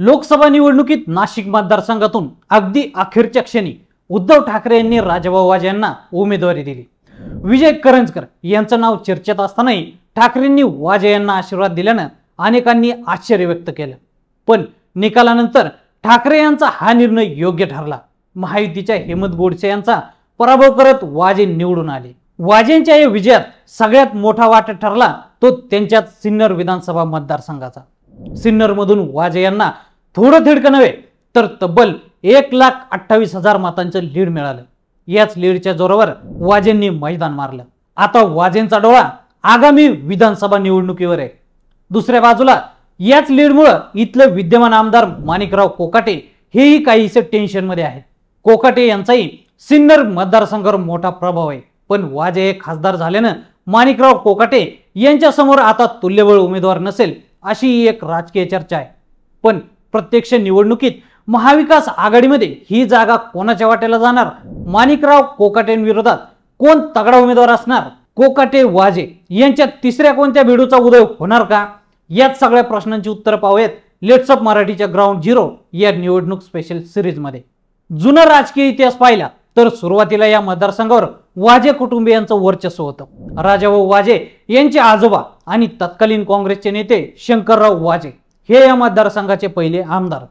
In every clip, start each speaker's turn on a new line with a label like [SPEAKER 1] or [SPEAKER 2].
[SPEAKER 1] लोकसभा निवडणुकीत नाशिक मतदारसंघातून अगदी अखेरच्या क्षणी उद्धव ठाकरे यांनी राजाभाऊ वाजे यांना उमेदवारी दिली। विजय करंजकर यांचं नाव चर्चेत असतानाही ठाकरेंनी वाजे यांना आशीर्वाद दिल्यानं अनेकांनी आश्चर्य व्यक्त केलं। पण निकालानंतर ठाकरे यांचा हा निर्णय योग्य ठरला। महायुतीच्या हेमंत गोडसे यांचा पराभव करत वाजे निवडून आले। वाजेंच्या या विजयात सगळ्यात मोठा वाटा ठरला तो त्यांच्या सिन्नर विधानसभा मतदारसंघाचा। सिन्नर मधून वाजे यांना थोडं थिडकं नव्हे तर तब्बल 1,28,000 मतांचं लीड मिळालं। याच लीडच्या जोरावर वाजेंनी मैदान मारलं। आता वाजेंचा डोळा आगामी विधानसभा निवडणुकीवर आहे। दुसऱ्या बाजूला याच लीडमुळे इथले विद्यमान आमदार माणिकराव कोकाटे हेही काहीसे टेन्शन मध्ये आहेत। कोकाटे यांचाही सिन्नर मतदारसंघावर मोठा प्रभाव आहे, पण वाजे हे खासदार झाल्यानं माणिकराव कोकाटे यांच्या समोर आता तुल्यबळ उमेदवार नसेल अशी एक राजकीय चर्चा आहे। पण प्रत्यक्ष निवडणुकीत महाविकास आघाडीमध्ये ही जागा कोणाच्या वाटेला जाणार? माणिकराव कोकाटेंविरोधात कोण तगडा उमेदवार असणार? कोकाटे वाजे यांच्या तिसऱ्या कोणत्या भिडूचा उदय होणार का? याच सगळ्या प्रश्नांची उत्तर पाहूयात लेट्स अप मराठीच्या ग्राउंड झिरो या निवडणूक स्पेशल सिरीज मध्ये। जुना राजकीय इतिहास पाहिला तर सुरुवातीला या मतदारसंघावर वाजे कुटुंबियांचं वर्चस्व होतं। राजाभाऊ वाजे यांचे आजोबा आणि तत्कालीन काँग्रेसचे नेते शंकरराव वाजे हे या मतदारसंघाचे पहिले आमदार।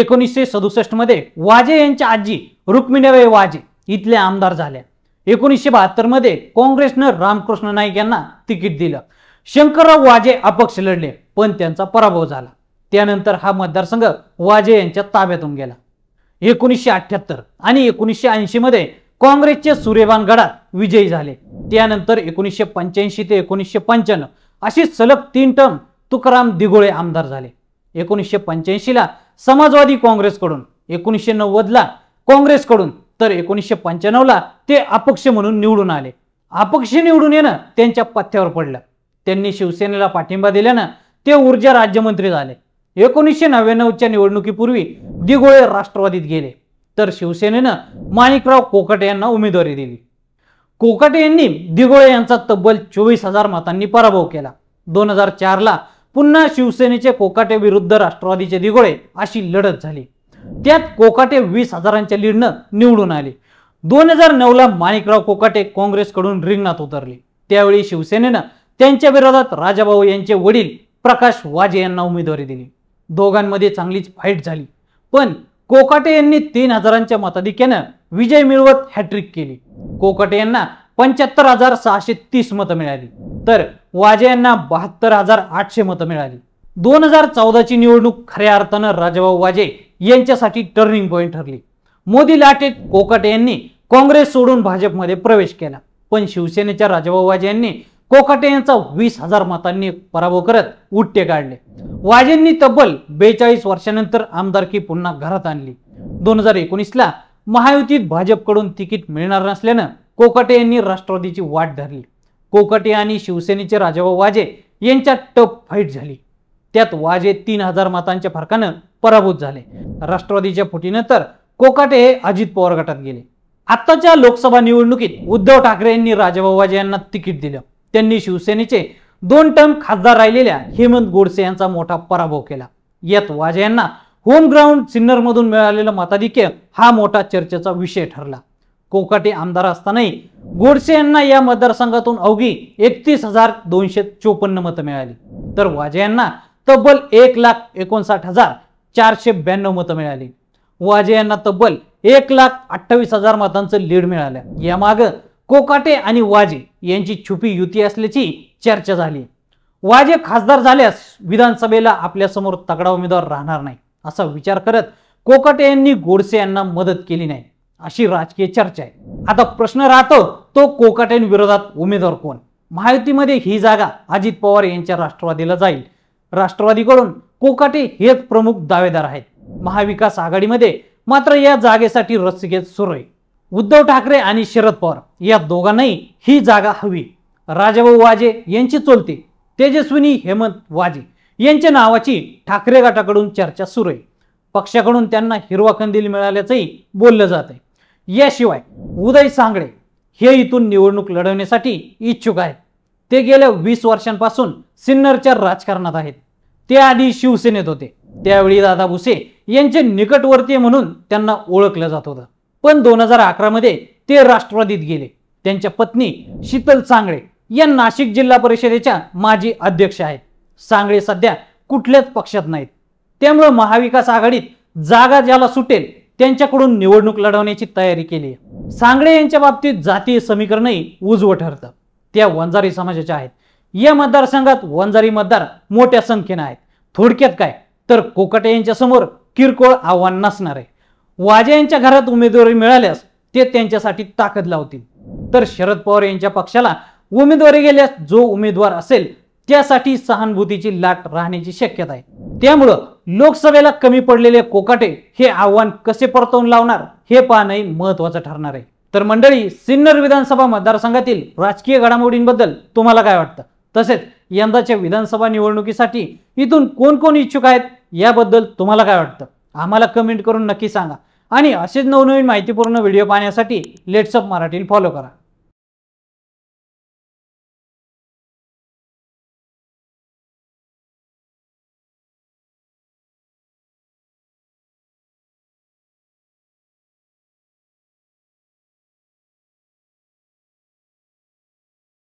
[SPEAKER 1] 1967 मध्ये वाजे यांच्या आजी रुक्मिणीबाई वाजे इथले आमदार झाल्या। 1972 मध्ये काँग्रेसनं रामकृष्ण नाईक यांना तिकीट दिलं। शंकरराव वाजे अपक्ष लढले पण त्यांचा पराभव झाला। त्यानंतर हा मतदारसंघ वाजे यांच्या ताब्यातून गेला। 1978 आणि 1980 मध्ये काँग्रेसचे सूर्यभान गडात विजयी झाले। त्यानंतर 1985 ते 1995 अशी सलग 3 टर्म तुकाराम दिघोळे आमदार झाले। 1985 ला समाजवादी काँग्रेसकडून, 1990 ला काँग्रेसकडून तर 1995 ला ते अपक्ष म्हणून निवडून आले। अपक्ष निवडून येणं त्यांच्या पथ्यावर पडलं। त्यांनी शिवसेनेला पाठिंबा दिल्यानं ते ऊर्जा राज्यमंत्री झाले। 1999 च्या निवडणुकीपूर्वी दिघोळे राष्ट्रवादीत गेले तर शिवसेनेनं माणिकराव कोकाटे यांना उमेदवारी दिली। कोकाटे यांनी दिघोळे यांचा तब्बल 24,000 मतांनी पराभव केला। 2004 ला पुन्हा शिवसेनेचे कोकाटे विरुद्ध राष्ट्रवादीचे दिघोळे अशी लढत झाली। त्यात कोकाटे 20,000च्या लीडनं निवडून आले। 2009 ला माणिकराव कोकाटे काँग्रेसकडून रिंगणात उतरले। त्यावेळी शिवसेनेनं त्यांच्या विरोधात राजाभाऊ यांचे वडील प्रकाश वाजे यांना उमेदवारी दिली। दोघांमध्ये चांगलीच फाईट झाली, पण कोकाटे यांनी 3,000च्या मताधिक्यानं विजय मिळवत हॅट्रिक केली। कोकाटे यांना 75,630 मतं मिळाली तर वाजे यांना 72,800 मतं मिळाली। 2014 ची निवडणूक खऱ्या अर्थानं राजाभाऊ वाजे यांच्यासाठी टर्निंग पॉइंट ठरली। मोदी लाटेत कोकाटे यांनी काँग्रेस सोडून भाजपमध्ये प्रवेश केला, पण शिवसेनेच्या राजाभाऊ वाजे यांनी कोकाटे यांचा 20,000 मतांनी पराभव करत उट्टे काढले। वाजेंनी तब्बल 42 वर्षांनंतर आमदारकी पुन्हा घरात आणली। 2019 ला महायुतीत भाजपकडून तिकीट मिळणार नसल्यानं कोकाटे यांनी राष्ट्रवादीची वाट धरली। कोकाटे आणि शिवसेनेचे राजाभाऊ वाजे यांच्यात टफ फाईट झाली। त्यात वाजे 3,000 मतांच्या फरकानं पराभूत झाले। राष्ट्रवादीच्या फुटीनंतर कोकाटे हे अजित पवार गटात गेले। आताच्या लोकसभा निवडणुकीत उद्धव ठाकरे यांनी राजाभाऊ वाजे यांना तिकीट दिलं। त्यांनी शिवसेनेचे 2 टर्म खासदार राहिलेल्या हेमंत गोडसे यांचा मोठा पराभव केला। यात वाजे यांना होम ग्राउंड सिन्नर मधून मिळालेलं मताधिक्य हा मोठा चर्चेचा विषय ठरला। कोकाटे आमदार असतानाही गोडसे यांना या मतदारसंघातून अवघी 31,254 मतं मिळाली तर वाजे यांना तब्बल 1,59,492 मतं मिळाली। वाजे यांना तब्बल 1,28,000 मतांचं लीड मिळालं। यामागे कोकाटे आणि वाजे यांची छुपी युती असल्याची चर्चा झाली। वाजे खासदार झाल्यास विधानसभेला आपल्या समोर तगडा उमेदवार राहणार नाही असा विचार करत कोकाटे यांनी गोडसे यांना मदत केली नाही अशी राजकीय चर्चा आहे। आता प्रश्न राहतो तो कोकाटेंविरोधात उमेदवार कोण? महायुतीमध्ये ही जागा अजित पवार यांच्या राष्ट्रवादीला जाईल। राष्ट्रवादीकडून कोकाटे हेच प्रमुख दावेदार आहेत। महाविकास आघाडीमध्ये मात्र या जागेसाठी रस्सीखेच सुरू आहे। उद्धव ठाकरे आणि शरद पवार या दोघांनाही ही जागा हवी। राजाभाऊ वाजे यांची चोलते तेजस्विनी हेमंत वाजे यांच्या नावाची ठाकरे गटाकडून चर्चा सुरू आहे। पक्षाकडून त्यांना हिरवा कंदील मिळाल्याचंही बोललं जात आहे। याशिवाय उदय सांगळे हे इथून निवडणूक लढवण्यासाठी इच्छुक आहेत। ते गेल्या 20 वर्षांपासून सिन्नरच्या राजकारणात आहेत। ते आधी शिवसेनेत होते त्यावेळी दादा भुसे यांचे निकटवर्तीय म्हणून त्यांना ओळखलं जात होतं. पण 2011 मध्ये ते राष्ट्रवादीत गेले. त्यांच्या पत्नी शीतल सांगळे या नाशिक जिल्हा परिषदेच्या माजी अध्यक्ष आहेत. सांगळे सध्या कुठल्याच पक्षात नाहीत. त्यामुळे महाविकास आघाडीत जागा ज्याला सुटेल त्यांच्याकडून निवडणूक लढवण्याची तयारी केली आहे. सांगळे यांच्या बाबतीत जातीय समीकरणही उजवं ठरतं. त्या वंजारी समाजाच्या आहेत. या मतदारसंघात वंजारी मतदार मोठ्या संख्येने आहेत. थोडक्यात काय तर कोकाटे यांच्या समोर किरकोळ आव्हान नसणार आहे. वाजे यांच्या घरात उमेदवारी मिळाल्यास ते त्यांच्यासाठी ताकद लावतील, तर शरद पवार यांच्या पक्षाला उमेदवारी गेल्यास जो उमेदवार असेल त्यासाठी सहानुभूतीची लाट राहण्याची शक्यता आहे. त्यामुळं लोकसभेला कमी पडलेले कोकाटे हे आव्हान कसे परतवून लावणार हे पाहणंही महत्वाचं ठरणार आहे. तर मंडळी, सिन्नर विधानसभा मतदारसंघातील राजकीय घडामोडींबद्दल तुम्हाला काय वाटतं? तसेच यंदाच्या विधानसभा निवडणुकीसाठी इथून कोण कोण इच्छुक आहेत याबद्दल तुम्हाला काय वाटतं? आम्हाला कमेंट करून नक्की सांगा. आणि असेच नवनवीन माहितीपूर्ण व्हिडिओ पाहण्यासाठी लेट्स अप मराठीला फॉलो करा.